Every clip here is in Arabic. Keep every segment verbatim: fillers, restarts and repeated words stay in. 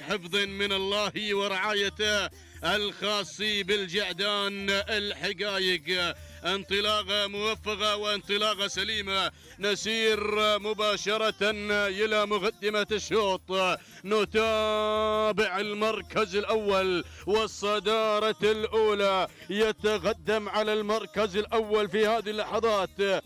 بحفظ من الله ورعايته الخاص بالجعدان الحقايق. انطلاقه موفقه وانطلاقه سليمه. نسير مباشره الى مقدمه الشوط، نتابع المركز الاول والصداره الاولى. يتقدم على المركز الاول في هذه اللحظات،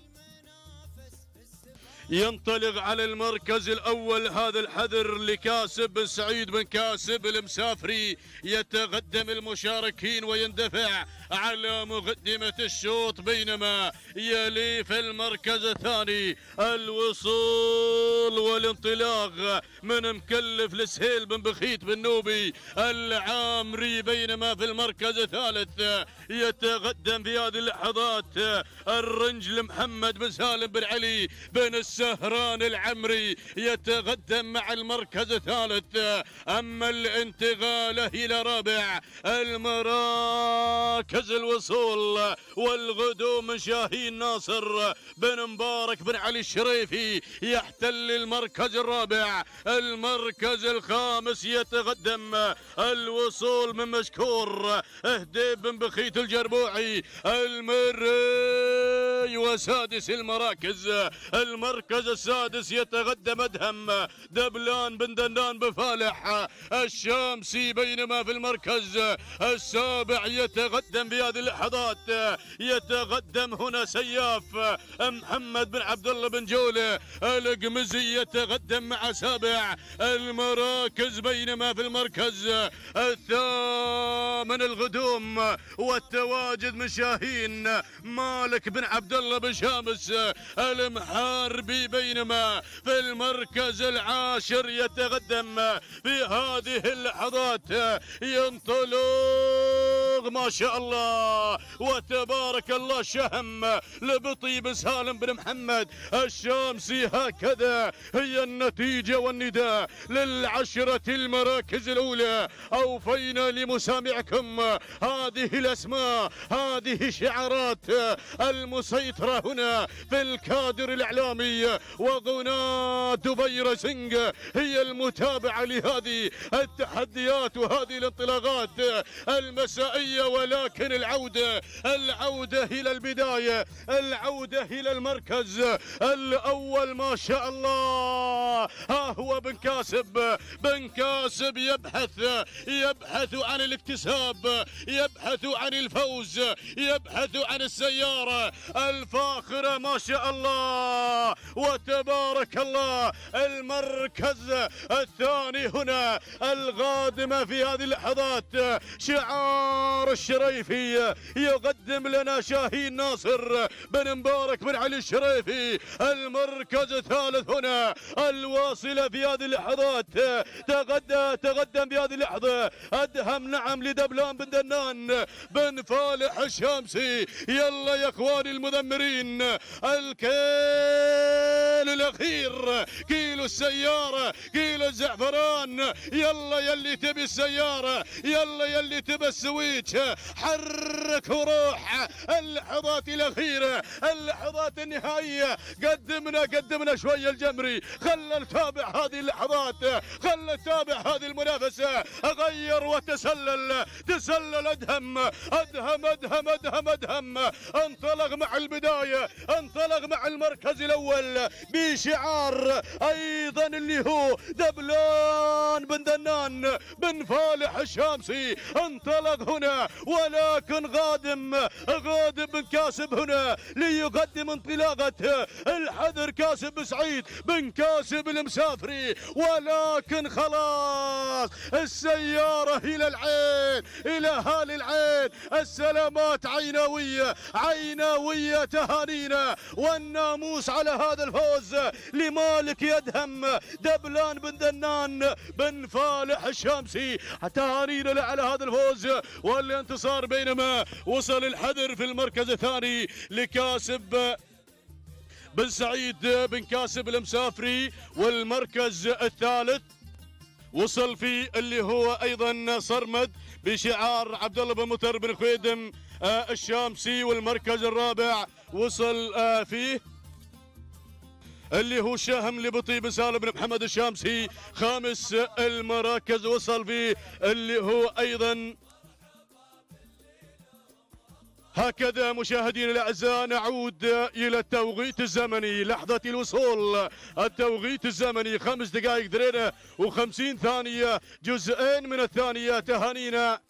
ينطلق على المركز الأول هذا الحذر لكاسب بن سعيد بن كاسب المسافري. يتقدم المشاركين ويندفع على مقدمة الشوط، بينما يلي في المركز الثاني الوصول والانطلاق من مكلف لسهيل بن بخيت بن نوبي العامري. بينما في المركز الثالث يتقدم في هذه اللحظات الرنجل محمد بن سالم بن علي بن السهران العمري. يتقدم مع المركز الثالث. أما الانتقال إلى رابع المراكز الوصول والغدو من شاهين ناصر بن مبارك بن علي الشريفي يحتل المركز الرابع. المركز الخامس يتقدم الوصول من مشكور اهديب بن بخيت الجربوعي المري. وسادس المراكز المركز السادس يتقدم ادهم دبلان بن دنان بفالح الشامسي. بينما في المركز السابع يتقدم في هذه اللحظات يتقدم هنا سياف محمد بن عبد الله بن جوله القمزي يتقدم مع سابع المراكز. بينما في المركز الثامن الغدوم والتواجد من شاهين مالك بن عبد الله بن شامس المحاربي. بينما في المركز العاشر يتقدم في هذه اللحظات ينطلق ما شاء الله وتبارك الله شهم لبطي بن سالم بن محمد الشامسي. هكذا هي النتيجة والنداء للعشرة المراكز الأولى. أوفينا لمسامعكم هذه الأسماء، هذه شعارات المسيطرة هنا في الكادر الإعلامي. وغناة دبي ريسنج هي المتابعة لهذه التحديات وهذه الانطلاقات المسائية. ولكن العودة العودة إلى البداية، العودة إلى المركز الأول ما شاء الله. ها هو بن كاسب، بن كاسب يبحث يبحث عن الاكتساب، يبحث عن الفوز، يبحث عن السيارة الفاخرة ما شاء الله وتبارك الله. المركز الثاني هنا القادمة في هذه اللحظات شعار الشريفي يقدم لنا شاهين ناصر بن مبارك بن علي الشريفي. المركز الثالث هنا الواصلة في هذه اللحظات تقدم تقدم في هذه اللحظة أدهم نعم لدبلان بن دنان بن فالح الشامسي. يلا يا اخواني المذمرين، الكيل الاخير كيلو السيارة، كيلو الزعفران. يلا يلي تبي السيارة، يلا يلي تبي السويتش، حرك وروح. اللحظات الأخيرة، اللحظات النهائية. قدمنا قدمنا شوية الجمري، خلنا نتابع هذه اللحظات، خلنا نتابع هذه المنافسة. غير وتسلل، تسلل أدهم أدهم أدهم أدهم أدهم انطلق مع البداية، انطلق مع المركز الأول بشعار أيضا اللي هو دبلان بن دنان بن فالح الشامسي. انطلق هنا ولكن غادم غادم بن كاسب هنا ليقدم انطلاقة الحذر كاسب بن سعيد بن كاسب المسافري. ولكن خلاص السيارة إلى العين، إلى هال العين. السلامات عيناوية عيناوية، تهانينا والناموس على هذا الفوز لمالك يدهم دبلان بن دنان بن فالح الشامسي. تهانينا له على هذا الفوز والانتصار. بينما وصل الحذر في المركز الثاني لكاسب بن سعيد بن كاسب المسافري. والمركز الثالث وصل فيه اللي هو ايضا صرمد بشعار عبد الله بن مطر بن خويدم آه الشامسي. والمركز الرابع وصل آه فيه اللي هو شاهم لبطي بن سالم بن محمد الشامسي. خامس المراكز وصل فيه اللي هو ايضا. هكذا مشاهدينا الاعزاء نعود الى التوقيت الزمني، لحظه الوصول، التوقيت الزمني خمس دقائق درينا وخمسين ثانيه، جزئين من الثانيه. تهانينا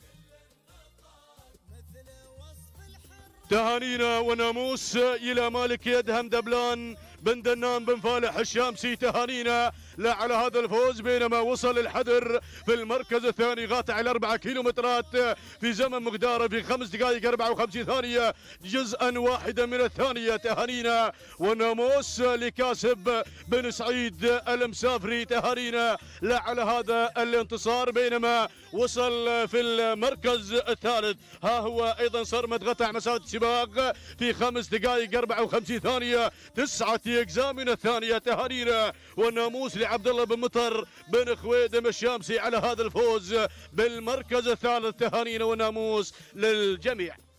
تهانينا وناموس الى مالك يدهم دبلان بن دنان بن فالح الشامسي. تهانينا لا على هذا الفوز، بينما وصل الحدر في المركز الثاني قاطع الأربعة كيلومترات في زمن مقداره في خمس دقائق أربعة وخمسين ثانية، جزءا واحدا من الثانية. تهانينا وناموس لكاسب بن سعيد المسافري. تهانينا لا على هذا الانتصار، بينما وصل في المركز الثالث ها هو أيضا صرمد قطع مسافة السباق في خمس دقائق أربعة وخمسين ثانية، تسعة أجزاء من الثانية. تهانينا والناموس لعبد الله بن مطر بن خويدم الشامسي على هذا الفوز بالمركز الثالث. تهانينا والناموس للجميع.